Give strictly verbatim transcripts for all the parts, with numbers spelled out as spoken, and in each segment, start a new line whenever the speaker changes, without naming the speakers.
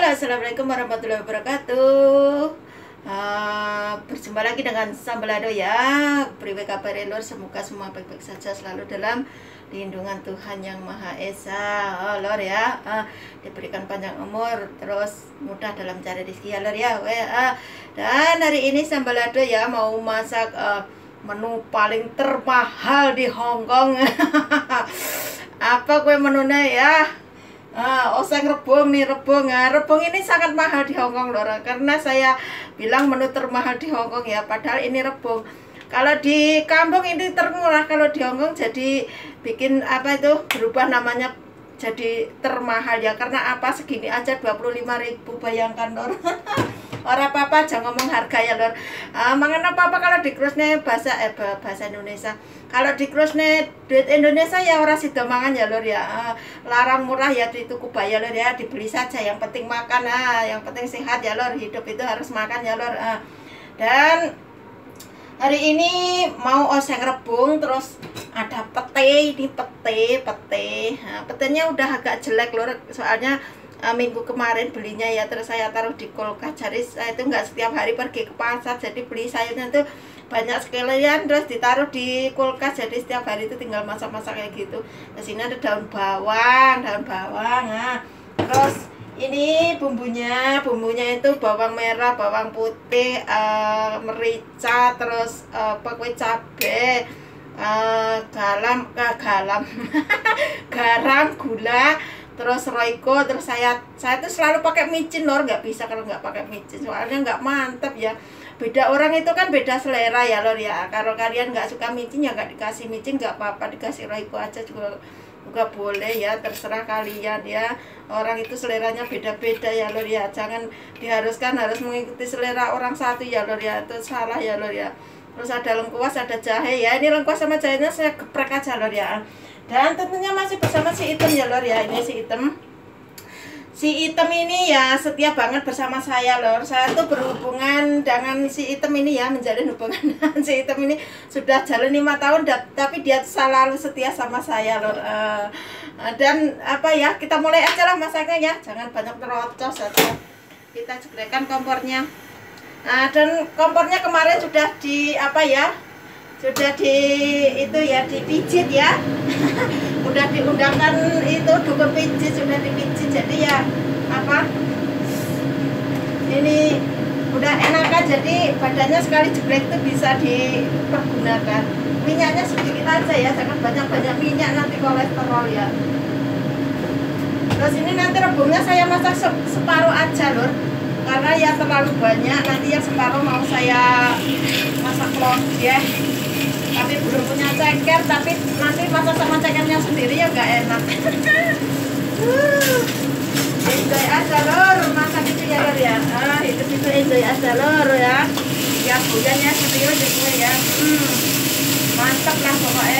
Assalamualaikum warahmatullahi wabarakatuh. Uh, berjumpa lagi dengan Sambalado ya. Priwe kabar lur, semoga semua baik-baik saja, selalu dalam lindungan Tuhan Yang Maha Esa. Oh, lor ya, uh, diberikan panjang umur, terus mudah dalam cari rezeki ya lor ya. We, uh, dan hari ini Sambalado ya mau masak uh, menu paling termahal di Hongkong. Apa kue menunya ya? Ah, oseng rebung nih, rebung ya. Rebung ini sangat mahal di Hongkong lor, karena saya bilang menu termahal di Hongkong ya, padahal ini rebung. Kalau di kampung ini termurah, kalau di Hongkong jadi bikin apa itu berubah namanya jadi termahal ya. Karena apa, segini aja dua puluh lima ribu, bayangkan lor. Orang apa-apa aja ngomong harga ya lor. Uh, mangan apa-apa kalau di krusnya bahasa eh bahasa Indonesia. Kalau di krusnya duit Indonesia ya orang sido mangan ya lor ya. Uh, larang murah ya di tuku bayar lor ya, dibeli saja, yang penting makan. Ah, yang penting sehat ya lor, hidup itu harus makan ya lor. Uh, dan hari ini mau oseng rebung, terus ada pete, ini pete, pete. Nah, petenya udah agak jelek lor, soalnya Uh, minggu kemarin belinya ya, terus saya taruh di kulkas. Jadi saya itu nggak setiap hari pergi ke pasar, jadi beli sayurnya tuh banyak sekalian terus ditaruh di kulkas, jadi setiap hari itu tinggal masak-masak kayak gitu. Di sini ada daun bawang, daun bawang. Nah, terus ini bumbunya, bumbunya itu bawang merah, bawang putih, uh, merica, terus uh, pakai cabai, uh, garam, uh, garam, garam, gula, terus roiko, terus saya saya tuh selalu pakai micin lor, nggak bisa kalau nggak pakai micin, soalnya nggak mantap ya. Beda orang itu kan beda selera ya lor ya. Kalau kalian nggak suka micin ya nggak dikasih micin, nggak apa-apa, dikasih roiko aja juga juga boleh ya, terserah kalian ya. Orang itu seleranya beda-beda ya lor ya, jangan diharuskan harus mengikuti selera orang satu ya lor ya, itu salah ya lor ya. Terus ada lengkuas, ada jahe ya, ini lengkuas sama jahenya saya geprek aja lor ya. Dan tentunya masih bersama si Item ya lor ya. Ini si Item, si Item ini ya setia banget bersama saya lor. Saya tuh berhubungan dengan si Item ini ya, menjalin hubungan dengan si Item ini sudah jalan lima tahun, tapi dia selalu setia sama saya lor. uh, Dan apa ya, kita mulai aja lah masaknya ya, jangan banyak terocos saja. Kita jegrekan kompornya. Nah, dan kompornya kemarin sudah di apa ya, sudah di itu ya, dipijit ya. Udah diundangkan itu dukun pijit, sudah dipijit, jadi ya apa, ini udah enakan, jadi badannya sekali jeblek itu bisa dipergunakan. Minyaknya sedikit aja ya, jangan banyak-banyak minyak, nanti kolesterol ya. Terus ini nanti rebungnya saya masak separuh aja lor, karena ya terlalu banyak, nanti yang separuh mau saya masak lodeh. Tapi belum punya ceker, tapi nanti masak sama cekernya sendiri ya nggak enak. uh, enjoy aja lor, masak itu ya lor ya. Ah, hidup itu enjoy aja lor ya. Ya bulan ya, serius itu ya. Hmm, mantap lah pokoknya.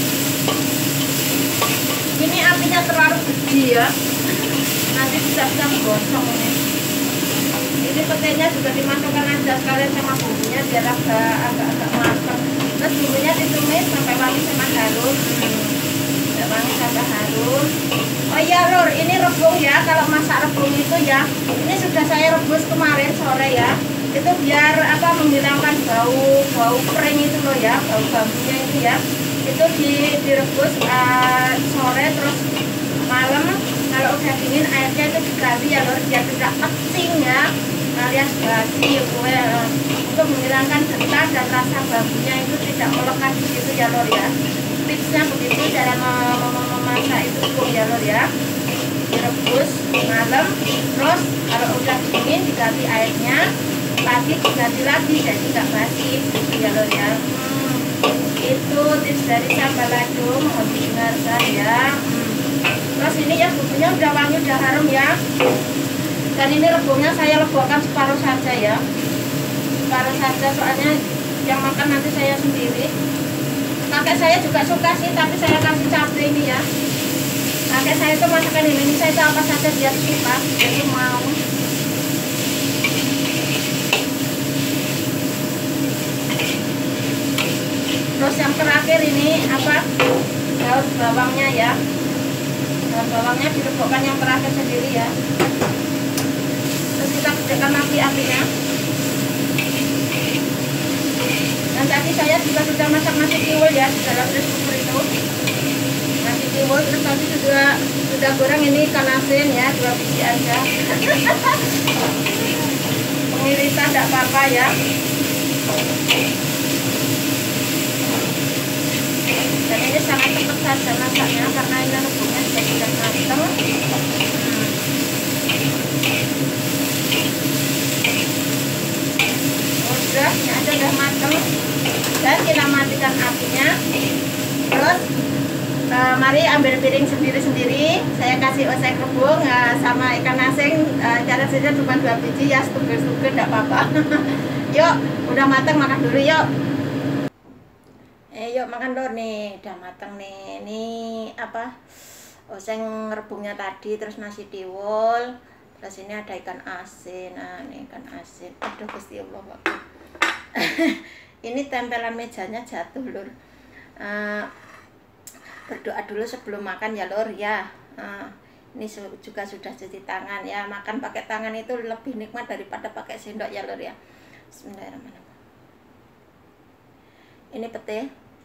Ini apinya terlalu gede ya, nanti bisa-bisa menggosong ini. Ini petenya juga dimasukkan aja sekalian sama bumbunya biar agak agak-agak matang. Terus bumbunya ditumis sampai wangi sama harum. Hmm, wangi sampai harum. Oh iya lor, ini rebung ya. Kalau masak rebung itu ya, ini sudah saya rebus kemarin sore ya. Itu biar apa, menghilangkan bau bau kering itu loh ya, bau bambunya itu ya. Itu di, direbus uh, sore, terus malam kalau udah dingin airnya itu diganti ya lor, biar tidak kecing ya, alias basi kue, uh, untuk menghilangkan getah dan rasa bambunya itu tidak melekat di situ ya lor ya. Tipsnya begitu cara memasak itu ya lor ya. Direbus malam, terus kalau udah dingin diganti airnya, pagi diganti lagi, jadi tidak basi gitu ya lor ya. Hmm, itu tips dari Sambalado, mohon didengarkan ya. Hmm. Terus ini ya bumbunya udah wangi, udah harum ya. Dan ini rebungnya saya lebokan separuh saja ya, separuh saja, soalnya yang makan nanti saya sendiri. Kakek saya juga suka sih, tapi saya kasih cabai ini ya. Kakek saya itu masakan Indonesia itu apa saja dia suka, jadi mau. Terus yang terakhir ini apa, daun bawangnya ya. Daun bawangnya dilebokkan yang terakhir sendiri ya. tekan lagi apinya. Dan tadi saya juga sudah masak nasi tiwul ya di dalam rice cooker itu. Nasi tiwul, terus tadi sudah sudah goreng ini ikan asin ya, dua biji aja. Pengirisan tidak apa-apa ya. Dan ini sangat cepat saja masaknya karena ini rebungnya sudah sudah matang. Hmm. Udah, ini aja udah matang. Dan kita matikan apinya. Terus uh, mari ambil piring sendiri-sendiri. Saya kasih oseng rebung uh, sama ikan asin. Uh, cara saja cuma dua biji ya, stuger-stuger tidak apa-apa. Yuk, udah matang, makan dulu yuk. Eh, yuk makan dulu nih, udah matang nih. Ini apa? Oseng rebungnya tadi, terus nasi tiwul, terus ini ada ikan asin. Nah, ini ikan asin. Aduh, Gusti Allah, Pak. Ini tempelan mejanya jatuh, Lur. Uh, berdoa dulu sebelum makan ya, Lur ya. Uh, ini juga sudah cuci tangan ya. Makan pakai tangan itu lebih nikmat daripada pakai sendok ya, Lur ya. Bismillahirrahmanirrahim. Ini pete.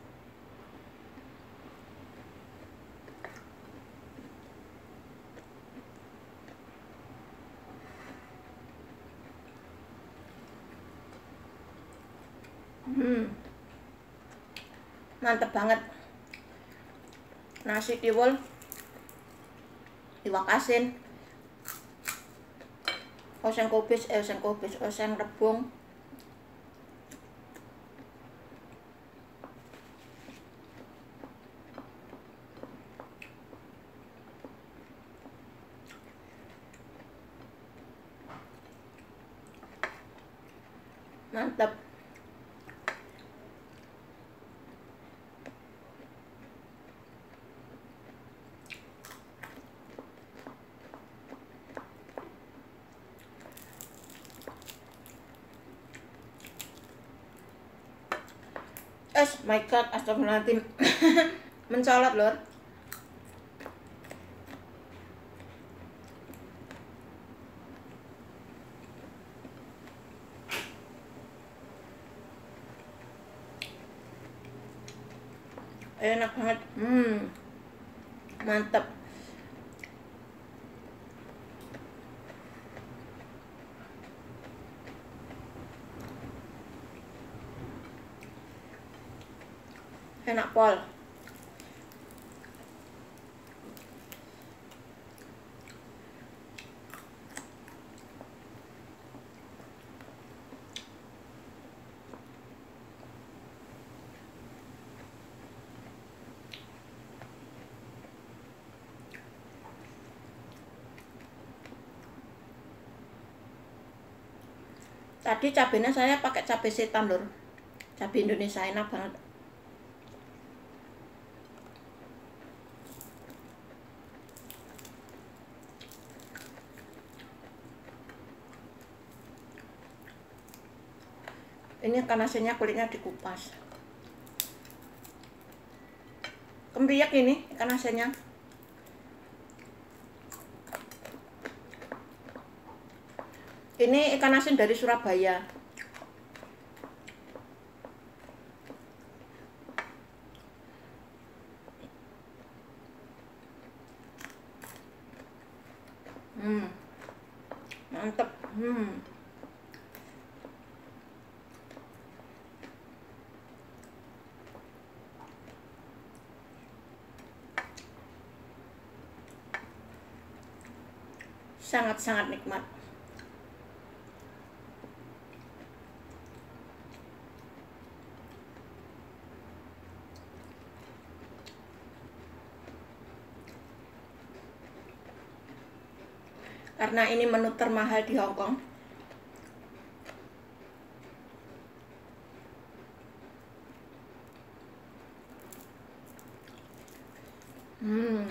Hmm. Mantep banget. Nasi tiwul, iwak asin, oseng kubis, eh oseng kubis, oseng rebung. Mantap. Oh my god, astagfirullahaladzim. Mencolot, Lur. Enak banget. Hmm. Mantap. Enak pol. Tadi cabenya saya pakai cabai setan, Lur. Cabai Indonesia enak banget. Ini ikan asinnya kulitnya dikupas. Kembiak ini ikan asinnya. Ini ikan asin dari Surabaya. Hmm. Mantep. Hmm. Sangat-sangat nikmat. Karena ini menu termahal di Hong Kong. Hmm.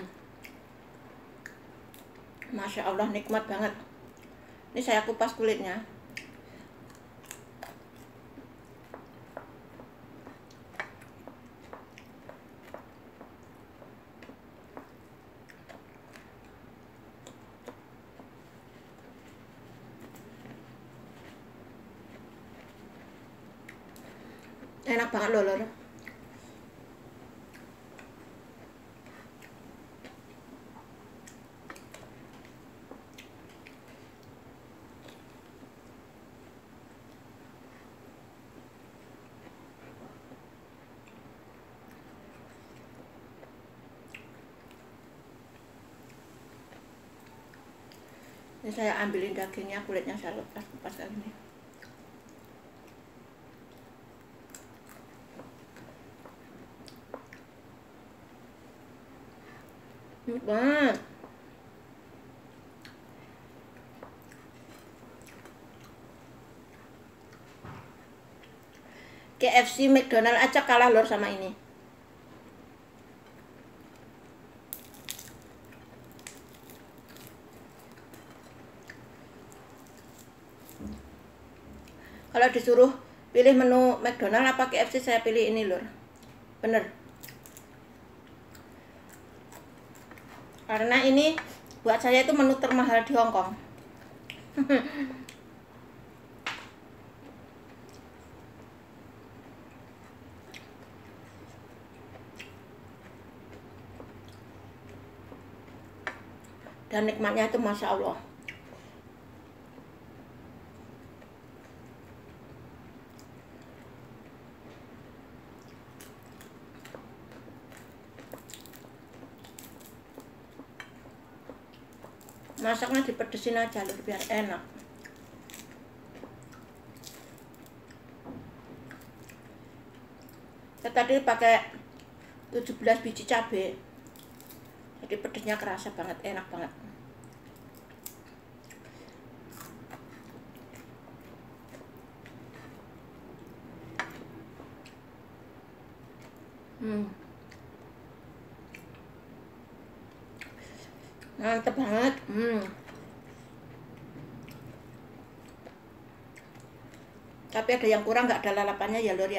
Masya Allah, nikmat banget. Ini saya kupas kulitnya. Enak banget loh lor. Ini saya ambilin dagingnya, kulitnya saya lepas-lepas kayak gini. Enak banget. K F C, McDonald aja kalah lor sama ini. Kalau disuruh pilih menu McDonald apa K F C, saya pilih ini lor. Bener. Karena ini buat saya itu menu termahal di Hong Kong. Dan nikmatnya itu Masya Allah. Masaknya dipedesin aja lur biar enak. Saya tadi pakai tujuh belas biji cabai. Jadi pedesnya kerasa banget, enak banget. Hmm. Mantep banget. Hmm. Tapi ada yang kurang, nggak ada lalapannya ya lor ya.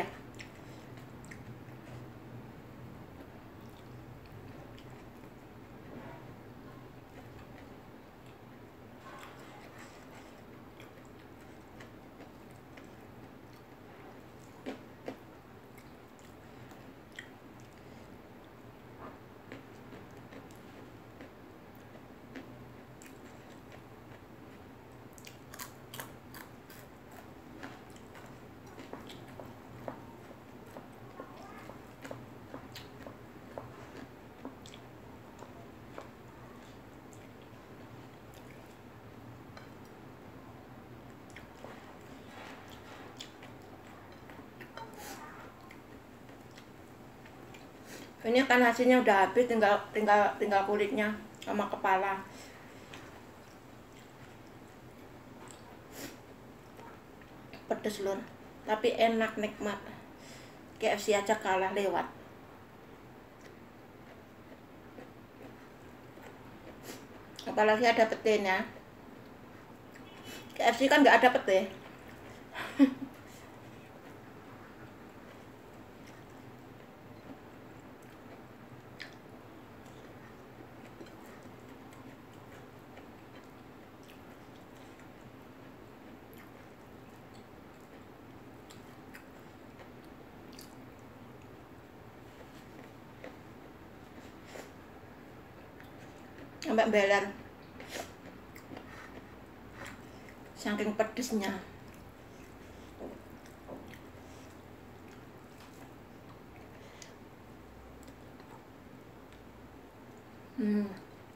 Ini kan hasilnya udah habis, tinggal tinggal tinggal kulitnya sama kepala. Pedes lur, tapi enak, nikmat. K F C aja kalah lewat. Apalagi ada petenya. K F C kan nggak ada pete. Sampai beler, saking pedesnya. Hmm.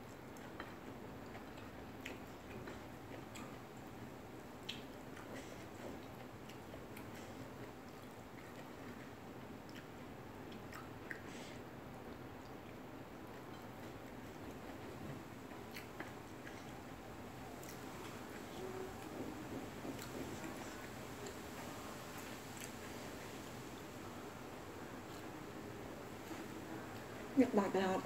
Nikmat banget.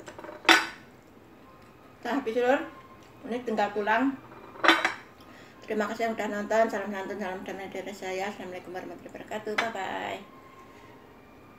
Nah habis lur, ini tinggal pulang. Terima kasih yang udah nonton. Salam santun, salam damai dari saya. Assalamualaikum warahmatullahi wabarakatuh. Bye bye.